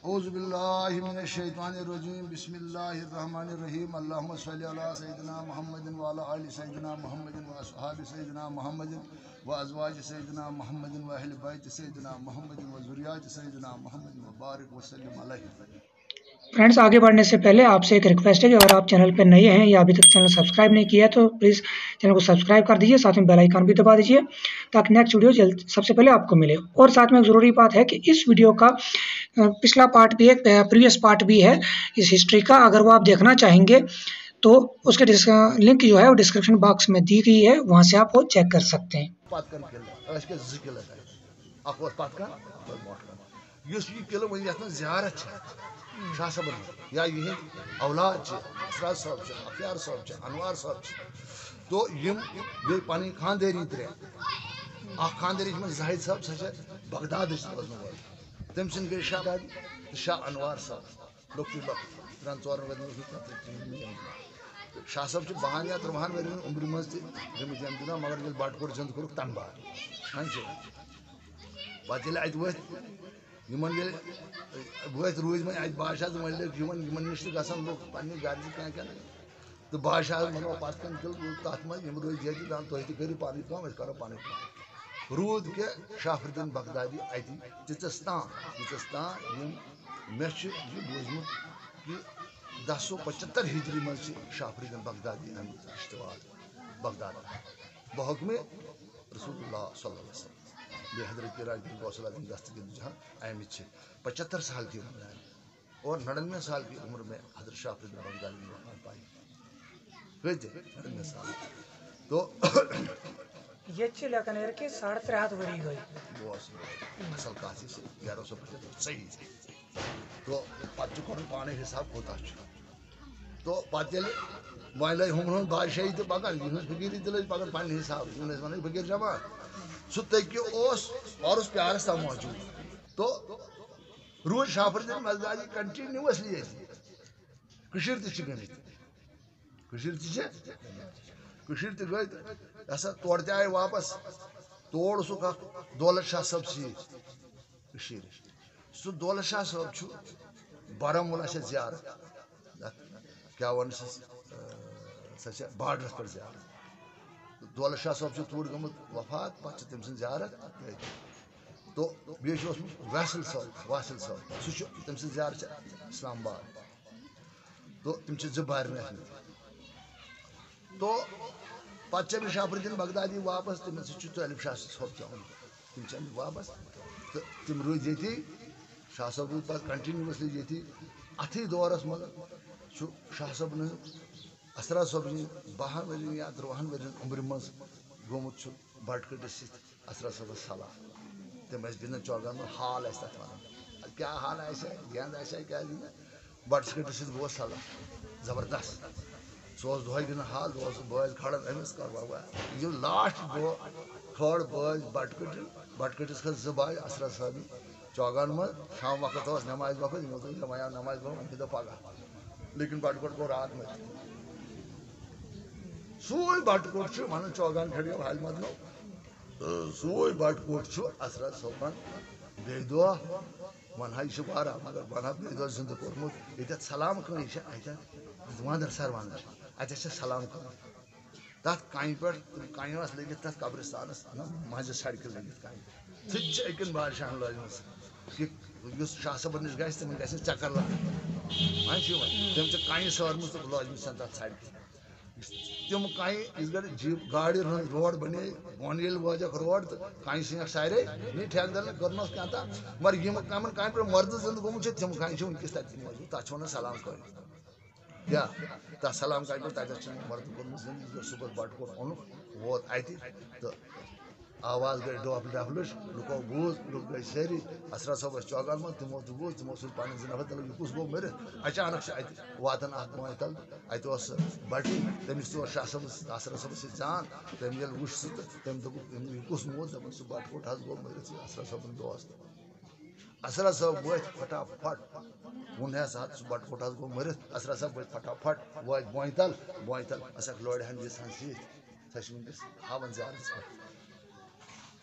اعوذ باللہ من الشیطان الرجیم بسم اللہ الرحمن الرحیم اللہم صلی علی سیدنا محمد وعلی آل سیدنا محمد واصحاب سیدنا محمد وازواج سیدنا محمد واہل بیت سیدنا محمد وذریات سیدنا محمد وبارک وسلم علیہ. فرینڈس آگے بڑھنے سے پہلے آپ سے ایک ریکویسٹ ہے کہ اگر آپ چینل پہ نئے ہیں یا ابھی تک چینل سبسکرائب نہیں کیا ہے تو پلیز چینل کو سبسکرائب کر دیجیے, ساتھ میں بیل آئیکن بھی دبا دیجیے تاکہ نیکسٹ ویڈیو سب سے پہلے آپ کو ملے. اور ساتھ میں ایک ضروری بات ہے کہ اس ویڈیو کا پچھلا پارٹ بھی ہے, پریویس پارٹ بھی ہے اس ہسٹری کا, اگر وہ آپ دیکھنا چاہیں گے تو اس کے لنک جو ہے وہ ڈسکرپشن باکس میں دی گئی ہے, وہاں سے آپ وہ چیک کر سکتے ہیں. زیارت شاہ صبر یا یہ اولاد اسرار صاحب اختیار صاحب انوار صاحب تو یہ پانی خانداری ترے خانداری زاہد صاحب سا بغداد روزن وول تم سن گئی شاہ دادی شاہ انوار صاحب لۄکٹُے لۄکُٹ 3-4 ؤری شاہ صاحب 12 یا 13 ؤری عمر مز تمت یم دنیا مگر ییٚلہِ بٹ کوٹ زند کورُکھ تمہِ بعد پتہٕ ییٚلہِ اتہِ ؤتھۍ یمن ورت روز وۄنۍ اتہِ بادشاہ یمن نش تہِ گژھان لُکھ پننہِ گرِ کینٛہہ تہٕ بادشاہ مطلب پتہٕ کن تیٚلہِ تتھ منٛز یِم روٗدۍ ییٚتہِ دپان تُہۍ تہِ کٔرِو پنٕنۍ کٲم أسۍ کرو پنٕنۍ کٲم. روٗد کہِ شاہ فریٖد الدیٖن بغدادی اتہِ تیٖژس تام یِم مےٚ چھُ یہِ بوٗزمُت کہِ 1075 ہجری منٛز چھِ شاہ فریٖد الدیٖن بغدادی آمٕتۍ اشتواد بغداد بحکمِ رسول اللہ صلی اللہ علیہ وسلم. بیٚیہِ حضرت راج غوث العظم دستگیر جہاں آمٕتۍ چھِ 75 سال کی عمر میں اور 99 سال کی عمر میں حضرت شاہ فریٖد الدیٖن بغدادی نے وفات پائی. کۭتہِ 99 سال تو یہ لیکن ہے کہ 350 ؤری گئی اصل کتھ یہ 1175 صحیح تو پتہ کرن پانے حساب کوتاہ تو پتہ ییٚلہِ وۄنۍ لگہِ ہُمن ہُنٛد بادشاہی تہِ پکان یِہٕنٛز فقیٖری تہِ لٔج پکان پننہِ حساب یِم ٲسۍ ونان فقیٖر جماعت سُہ تٔکیہِ اوس اور اس پیارس تام موجود تو روز شاہ فریٖد الدیٖن بغدادی کنٹینیوسلی ییٚتہِ کٔشیٖر تہِ چھِ گٔمٕتۍ کٔشیٖر تہِ گٔے تہٕ ہسا تورٕ تہِ آیہِ واپس تور اوسُکھ اکھ دولت شاہ صٲب سۭتۍ کٔشیٖرِ سُہ دولت شاہ صٲب چھُ بارہمولہ چھِ زیارت کیٛاہ ونسس سۄ چھِ باڈرس پٮ۪ٹھ زیارت دولت شاہ صٲب چھُ توٗرۍ گوٚمُت وفات پتہٕ چھِ تٔمۍ سٕنٛز زیارت تو بیٚیہِ چھُ اوسمُت واصل صٲب سُہ چھُ تٔمۍ سٕنٛز زیارت چھِ اسلام آباد تو تِم چھِ 2 بارنہِ ٲسمٕتۍ تو پتہٕ چھِ أمِس شاہ فریٖد الدیٖن بغدادی واپس تٔمِس سۭتۍ چھُ طٲلب شاہ صٲب تہِ آمُت تِم چھِ آمٕتۍ واپس تہٕ تِم روٗدۍ ییٚتی شاہ صٲب روٗد پتہٕ کنٹِنیوسلی ییٚتی اتھٕے دورس منٛز چھُ شاہ صٲبنہِ اسرار صٲبنہِ 12 ؤری یا 13 ؤری عمرِ منٛز گوٚمُت چھُ بٹکٔٹِس سۭتۍ اسرار صٲبس صلح تِم ٲسۍ گِنٛدان چوگن منٛز ہال ٲسۍ تتھ ونان کیٛاہ حال آسہِ گیند آسہِ کیٛاہ گِنٛدان بٹس کٔٹِس سۭتۍ گوٚو صلح زبردست سُہ اوس دۄہے گِنٛدان ہال دۄہ اوس بٲژ کھڑان أمِس کر بابا ییٚلہِ لاسٹ دۄہ کھٲڑ بٲژ بٹکٔٹِس کھٔژ 2 باے اسرار صٲبنہِ چوگن منٛز شام وقت اوس نماز وقت یِمو دوٚپ وۄنۍ آو نماز پرُن وۄنۍ گِنٛدو پگہہ لیکن بٹکوٹ گوٚو رات مٔرِتھ سُے بٹکوٹ چھُ ونان چوگان کھڑیو حالہِ مدنو سُے بٹکوٹ چھُ اسرار صٲبن بیٚیہِ دۄہ ونہا یہِ چھُ واریاہ مگر ونہا بیٚیہِ دۄہ زِندٕ کوٚرمُت ییٚتٮ۪تھ سلام کٲنۍ چھِ اتٮ۪تھ وانٛدر سر ونان چھِ اتٮ۪تھ چھِ سلام کٲنۍ تتھ کنہِ پٮ۪ٹھ کنہِ ٲس لٔگِتھ تتھ قبرستانس منٛزٕ سڑکہِ لٔگِتھ کنہِ سُہ تہِ چھِ أکٮ۪ن بادشاہن لٲجمٕژ کہِ یُس شاہ صٲبن نِش گژھِ تِمن گژھِ چکر لاگٕنۍ وۄنۍ چھُ تٔمۍ چھِ کنہِ سٲرمٕژ تہٕ لٲجمٕژ تتھ سڑکہِ تِم کنہِ یِژ گرِ جیٖپ گاڑِ ہٕنٛز روڈ بنے بۄن ییٚلہِ وٲجکھ روڈ تہٕ کنہِ ژھٕنکھ سارے نی ٹھیکدرن کٔرنس کینٛہہ تام مگر یِم کمن کامہِ پٮ۪ٹھ مردٕ زندٕ گوٚمُت چھُ تِم کامہِ چھِ ؤنکیٚس تتہِ موجوٗد تتھ چھِ ونان سلام کٲنۍ کیٛاہ تتھ سلام کامہِ پٮ۪ٹھ تتٮ۪تھ چھِ مردٕ کوٚرمُت زندٕ صُبحس بٹکوٹ اوٚنُکھ ووت اتہِ تہٕ آواز گٔے ڈۄپھ ڈپھلٕچ لُکو بوٗز لُکھ گٔے سٲری اسرار صٲب ٲسۍ چوگن منٛز تِمو تہِ بوٗز تِمو سوٗز پنٕنۍ 2 نفر تِلہٕ یہِ کُس گوٚو مٔرِتھ اچانک چھِ اتہِ واتان اکھ بٲنۍ تل اتہِ اوس بٹی تٔمِس تہِ اوس شاہ صٲبس اسرار صٲبس سۭتۍ زان تٔمۍ ییٚلہِ وٕچھ سُہ تہٕ تٔمۍ دوٚپُکھ یہِ کُس موٗد دپان سُہ بٹکوٹ حظ گوٚو مٔرِتھ یہِ اسرار صٲبُن دوست اسرار صٲب وٲتۍ پھٹافٹ ووٚنہس حظ سُہ بٹکوٹ حظ گوٚو مٔرِتھ اسرار صٲب وٲتۍ پھٹافٹ وٲتۍ بونہِ تل ٲسکھ لورِ ہن دِژ ہن سۭتۍ سۄ چھِ ؤنکیٚس ہاوان زیارتس پٮ۪ٹھ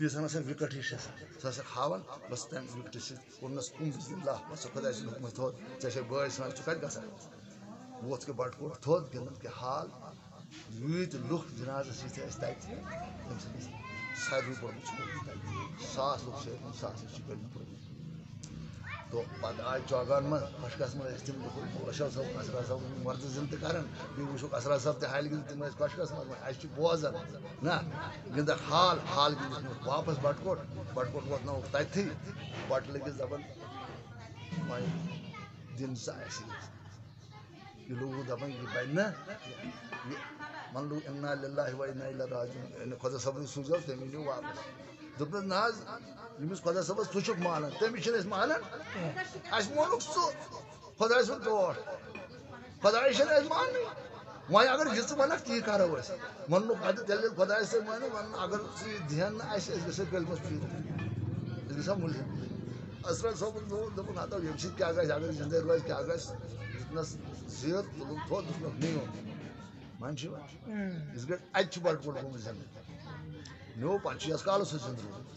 تیٖژ ہن وِکٹ ہِش سۄ ہاوان بس تمہِ وِکٹہِ سۭتۍ کوٚرنس کُم بِسمِلّہ بس خۄداے سُنٛد حُکمس تھوٚد ژےٚ چھے بٲے سان ژٕ کتہِ گژھان ووٚتھ کہِ بٹہٕ کوٹ تھوٚد گِنٛدان کہِ حال ییٖتۍ لُکھ جنازس یِتھۍ ٲسۍ تتہِ تٔمۍ سٕنٛدِس ساروٕے پوٚرمُت چھُ کوٚرمُت تتہِ 100 لُکھ چھِ ساسس چھِ کٔرمٕتۍ پوٚرمُت تو پتہٕ آیہِ چوگان منٛز خۄشکس منٛز ٲسۍ تِم دوٚپُکھ اشرف صٲب اسرار صٲب مردٕ زِنٛدٕ تہِ کران بیٚیہِ وٕچھُکھ اسرار صٲب تہِ حالہِ گِنٛدِ تِم ٲسۍ خۄشکس منٛز اسہِ چھِ بوزان نہ گِنٛدان حال گِنٛدِتھ نیوٗکھ واپس بٹہٕ کوٹ واتنووُکھ تتتھٕے بٹہٕ لٔگِس دپان وۄنۍ دِن سا اسہِ یہِ لوگُکھ دپان یہِ بنہِ نہ یہِ وۄنۍ لوگ اِنا لِلٰہِ و اِنا اِلیہِ راجعوٗن خۄدا صٲبنٕے سوٗزیو تٔمی نیوٗ واپس دوٚپنس نہ حظ ییٚمِس خۄدا صٲبس ژٕ چھُکھ مانان تٔمِس چھِنہٕ أسۍ مانان اَسہِ مونُکھ ژٕ خۄداے سُنٛد ٹوٹھ خۄداے چھِنہٕ اَسہِ ماننٕے وۄنۍ اگر یہِ ژٕ ونکھ تی کرو أسۍ ووننُکھ پتہٕ تیٚلہِ ییٚلہِ خۄداے صٲب مانہِ ونُن اگر ژٕ یہِ دِہن نہٕ اَسہِ أسۍ گژھو کٔلمس پھیٖرِتھ أسۍ گژھو مُلزِم اسرار صٲبن دوٚپُن ہتو ییٚمہِ سۭتۍ کیٛاہ گژھِ اگر زِندے روزِ کیٛاہ گژھِ دِتنس زیٖر تُلُن تھوٚد دوٚپنکھ نِیِو وۄنۍ چھُ یِتھ کٲٹھۍ اَتہِ چھُ بٹہٕ کوٹ گوٚمُت زِندٕ نیوٗ پتہٕ چھُ یس کالس سُہ زِندٕ روٗدمُت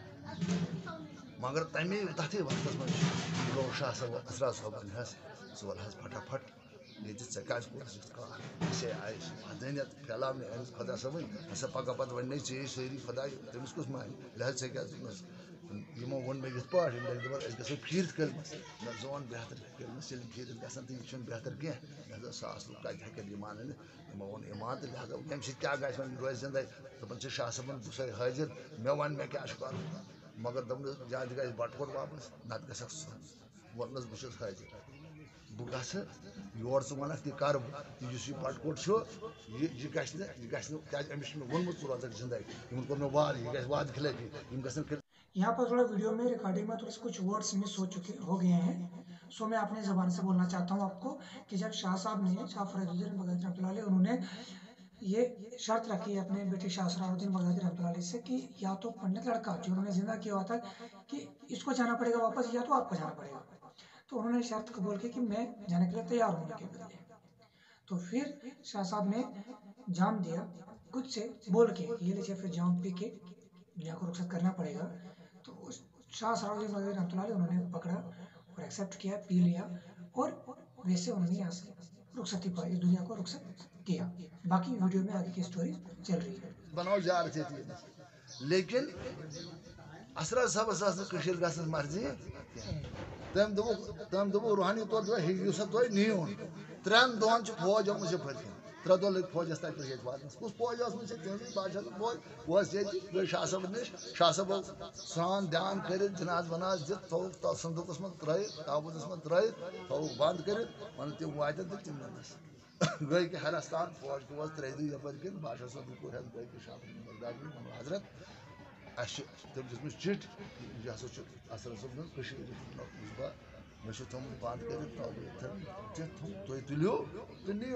مگر تمے تتھے وقتس منٛز بُلوو شاہ صٲب اسرار صٲبن حظ ژٕ ول حظ پھٹافٹ ییٚتہِ ژےٚ کیٛازِ کوٚرُتھ یُتھ کار أسے آیہِ ودٲنیت پھیلاونہِ أمِس خۄدا صٲبٕنۍ ہسا پگہہ پتہٕ وننے ژےٚ سٲری خۄداے تٔمِس کُس مانہِ لہذا ژےٚ کیٛاہ دوٚپنس یِمو ووٚن مےٚ یِتھ پٲٹھۍ یِم ٲسۍ دپان أسۍ گژھو پھیٖرِتھ کٔلمس مےٚ زون بہتر کٔلمس ییٚلہِ پھیٖرِتھ گژھان تہٕ یہِ چھُنہٕ بہتر کینٛہہ لہذا 100 لُکھ کتہِ ہیٚکن ایمان أنِتھ یِمو ووٚن ایمان تہٕ لہذا ییٚمہِ سۭتۍ کیٛاہ گژھِ وۄنۍ یہِ روزِ زِندے دپان چھِ شاہ صٲبن بہٕ چھُسے حٲضر مےٚ ون مےٚ کیٛاہ چھُ کرُن مگر دوٚپنس یا تہِ گژھِ بٹہٕ کوٹ واپس نتہٕ گژھکھ ژٕ ووٚننس بہٕ چھُس حٲضر بہٕ گژھٕ یور ژٕ ونکھ تہِ کرٕ بہٕ یُس یہِ بٹہٕ کوٹ چھُ یہِ گژھِ نہٕ کیٛازِ أمِس چھُ مےٚ ووٚنمُت ژٕ روزکھ زِندے یِمن کوٚر مےٚ وعدٕ یہِ گژھِ وعدٕ خِلٲفی یِم گژھن यहाँ पर थोड़ा वीडियो में रिकॉर्डिंग में थोड़े कुछ वर्ड्स मिस हो गए हैं, सो मैं अपनी ज़बान से बोलना चाहता हूँ आपको कि जब शाह साहब ने शाह फरीदुद्दीन बगदादी रहमतुल्लाह अलैह उन्होंने ये शर्त रखी अपने बेटे शाह सराफुद्दीन बगदादी रहमतुल्लाह अलैह से कि या तो पंडित लड़का जो उन्होंने जिंदा किया हुआ था कि इसको जाना पड़ेगा वापस या तो आपको जाना पड़ेगा, तो उन्होंने शर्त कबूल की कि मैं जाने के लिए तैयार हूँ उनके बदले। तो फिर शाह साहब ने जाम दिया खुद से बोल के ये लीजिए फिर जाम पी के दुनिया को रुखसत करना पड़ेगा। तो उस शाह सराफुद्दीन बगदादी रहमतुल्लाह अलैह उन्होंने पकड़ा और एक्सेप्ट किया, पी लिया और वैसे उन्होंने यहाँ से रुखसती पाई, दुनिया को रुखसत किया। बाकी वीडियो में आगे की स्टोरी चल रही है। बनाओ जा रहे थे लेकिन असरर साहब गसन मर्जी तम दोपो रूहानी तौर तो नीन 3 दोहन फौज आमुत फर्क 3 दह लग फौजस तक वातस कुछ फौज बादशाह फौज वह गई शाह साहब नश शाह साहब सान ध्यान कर जनाज वनाज दिख थोक संदूकस मज त्रत ताबूतस मज त्रत थोक बंद कर तम वातन तो तम नस गई कि हरस्तान फौज को 3 दिन यपर किन बादशाह साहब को गई कि शाह बगदादी हजरत तम दिस चिट यह असर सब मे थोमुत बंद कर तुम तुलो तो नियो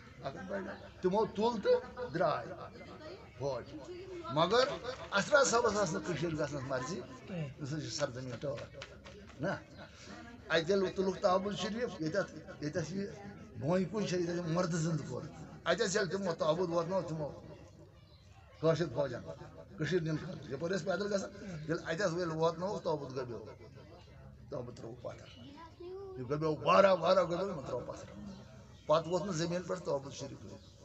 तमो तुल तो द्राय फौज मगर असरा साहबस गसन मर्जी सरजमी टोर ना अल तुलुक ताबुत शरीफ ये बोई कुन मर्द जिंद कोर अल तमो ताबुत वोतनो तमो कशिर फौजन दिन यपर पैदल गसान अल वोतनो ताबुत गब्यो ताबुत त्रो पत्थर यह गब्यो वारा गब्यो त्रो पत्थर पत वोत जमीन पे ताबुत शरीफ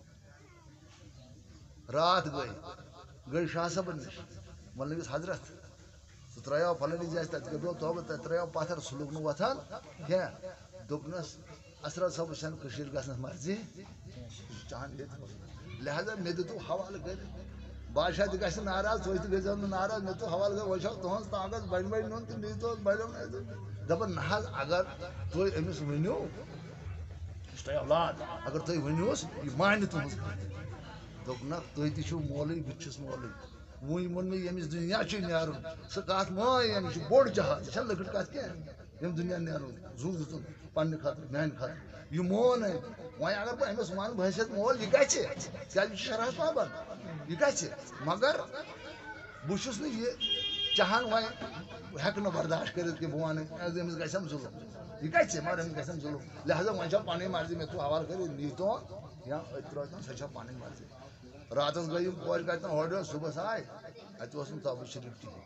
रात गई शाह साहब नश वन लगिस हजरत सह त्रो फलानी जाए तक गब्यो ताबुत त्रो पत्थर सह लोग वथान क्या दोपनस असरा साहब गसन मर्जी चाहन लिहाजा मे दितु हवाल कर बादशाह तक गि नाराज तुम तक गो नाराज मे तो हवाल कर वो तुज ताकत बड़ नुन तो नी तो बड़ो दपान ना अगर तुम अमिस वनो औलाद अगर तुम वनोस यह मान तुज दोपन तुम तु मोल बहुत मोल वही वोन मे यमिस दुनिया नीरुन सह कत मान बोड़ जहाज यह लकट कत क्या दुनिया नीरुन जू दितुन पन्ने खतर मान खतर यह मोन वह अगर बह अमिस वन बहसियत मोल यह क्या शराह पाबंद यह मगर बहुत चाहान वह हेक बर्दाश्त कर बह वन अमिस गम जुलम यह मगर अमिस गम जुलम लिहाजा वह पी मर्जी मे तू हवाल कर नी तो या त्रो सह पी मर्जी रात गई फौज कत होड़ सुबह आए اتہ اوس نہٕ تابوٗ شریٖف کِہیٖنۍ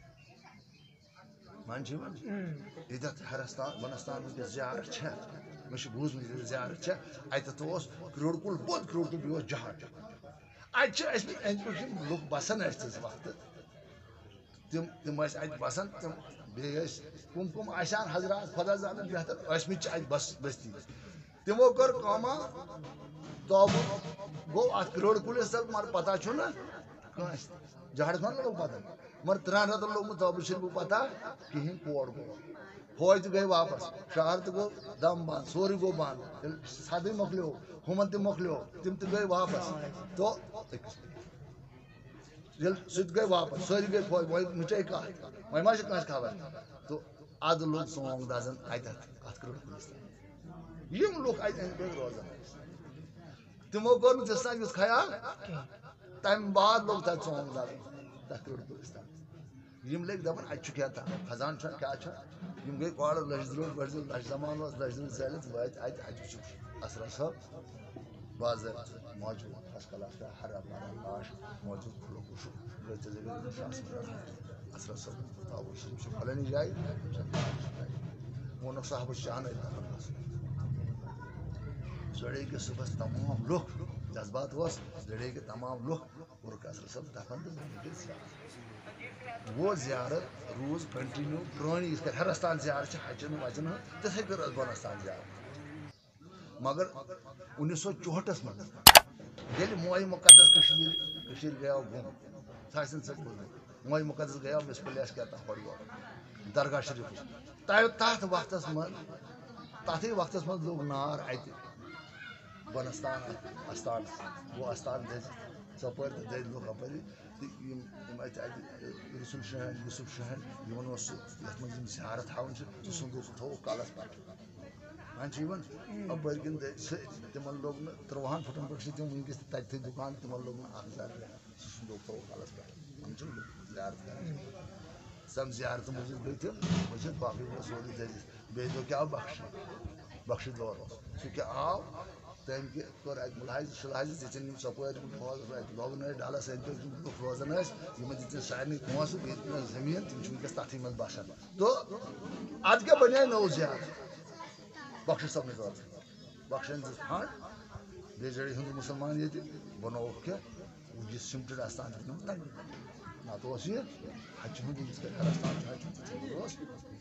مان چھِ یِوان ییٚتٮ۪تھ ہرستان وَنستان وٕنکٮ۪س زیارت چھےٚ مےٚ چھُ بوٗزمُت ییٚتٮ۪تھ زیارت چھےٚ اَتٮ۪تھ اوس کرٛوڑ کُل بوٚڑ کرٛوڑ کُل بیٚیہِ اوس جہاز اَتہِ چھِ ٲسۍ مٕتۍ أنٛدۍ پٔکۍ یِم لُکھ بَسان ٲسۍ تِژھ وقتہٕ تِم ٲسۍ اَتہِ بَسان تِم بیٚیہِ ٲسۍ کٕم آسہِ ہن حضرات خۄدا زانن بہتر ٲسۍ مٕتۍ چھِ اَتہِ بستی تِمو کٔر کٲمہ تابوٗ گوٚو اَتھ کرٛوڑ کُلِس تل مگر پتہ چھُنہٕ کٲنٛسہِ جہاز ما لوٚگ پتہ مگر 3 رٮ۪تن لوٚگمُت تابوٗ شریٖفُک پتہ کِہیٖنۍ کور گوٚو فوج تہِ گٔے واپس شہر تہِ گوٚو دم بنٛد سورُے گوٚو بنٛد ییٚلہِ سدٕے مۄکلیو ہُمن تہِ مۄکلیو تِم تہِ گٔے واپس تو ییٚلہِ سُہ تہِ گٔے واپس سٲری گٔے فوج وۄنۍ مِٹے کتھ وۄنۍ ما چھِ کٲنٛسہِ خبر تہٕ ادٕ لوٚگ سونٛگ دزن اتٮ۪تھ اتھ کرٛوڑ کُلِس یِم لُکھ اتہِ أنٛدۍ پٔکۍ روزان ٲسۍ تِمو کوٚر نہٕ تِژھ یُتھ خیال تمہِ بعد لوٚگ تتہِ سونٛگ دزُن تتھ کرٛوڑ کُلِس تل یِم لٔگۍ دپان اتہِ چھُ کینٛہہ خزان چھُ کیٛاہ چھُ یِم گٔے کورٕ لٔجۍ درٛوٚگ ؤجۍ درٛوٚگ لچھ زمان اوس لچھ درٛوٚگ ژٲلِتھ وٲتۍ اتہِ وٕچھ اسرا صٲب باضٲبطہٕ موجوٗد فسٹ کلاس ہرا بھرا لاش موجوٗد کھُلوک وٕچھُکھ اسرا صٲب تابوٗ شریٖف چھُ فلٲنی جایہِ ووٚنُکھ صاحبس چھُ اَنٕے دفن گژھُن زڑے کہ صبحس تمام لُکھ جذبات اوس زڑے کہ تمام لُکھ کوٚرُکھ اسرا صٲب دفن تہٕ وہ زیارت روٗز کنٹِنیوٗ پرٛٲنی یِتھ کٔنۍ ہرستان زیارت چھِ ہچن وچن ہٕنٛز تِتھٕے کٔنۍ ٲس بۄنستان زیارت مگر 1964 منٛز ییٚلہِ موے مُقدس کٔشیٖر گٔیاو گُم سُہ آسہِ نہٕ ژےٚ بوٗزمُت موے مُقدس گٔیاو مِسپٕلیس کیٛاہ تام ہورٕ یورٕ درگاہ شریٖفس تتھ وقتس منٛز تتھٕے وقتس منٛز لوٚگ نار اتہِ بۄنستان استانس گوٚو استان دٔزِتھ ژۄپٲرۍ تہٕ دٔزۍ لُکھ اپٲری تہٕ یِم اتہِ رسول شاہن یوٗسف شاہن یِمن اوس سُہ یتھ منٛز یِم زیارت تھاوان چھِ سُہ صندوٗق تھووُکھ کلس پتہٕ وۄنۍ چھِ یِوان اپٲرۍ کِنۍ دٔزۍ سۭتۍ تِمن لوٚگ نہٕ 13 فُٹن پٮ۪ٹھ چھِ تِم وٕنکیٚس تہِ تتہِ دُکان تِمن لوٚگ نہٕ اکھ زر سُہ صندوٗق تھووُکھ کلس پٮ۪ٹھ یِم چھِ زیارت کران سم زیارتہٕ موٗجوٗب گٔے تِم وٕچھِتھ باقٕے گوٚو سورُے دٔزِتھ بیٚیہِ دۄہ کیٛاہ آو بخشی دور اوس سُہ کیٛاہ آو تٔمۍ کٔر اَتہِ مُلحظ شُلحظ دِژٕنۍ یِم ژۄپٲرۍ یِم اَتہِ لوگنٲے ڈلس أنٛدۍ پٔکۍ یِم لُکھ روزان ٲسۍ یِمن دِژٕنۍ سارنٕے پونٛسہٕ بیٚیہِ دِژٕنکھ زٔمیٖن تِم چھِ وٕنکیٚس تتھٕے منٛز بسان تہٕ ادٕ کیٛاہ بنے نوٚو زیارت بخش صٲبنہِ دور بخشن دِژ فنڈ بیٚیہِ زڑے ہِندوٗ مُسلمان ییٚتہِ بنووُکھ کینٛہہ یہِ سِمٹٕڈ استان دیُتنُکھ تَتہِ نتہٕ اوس یہِ ہچہِ ہُنٛد یِتھ کٔنۍ ہرستان چھُ ہچہِ ہُنٛد اوس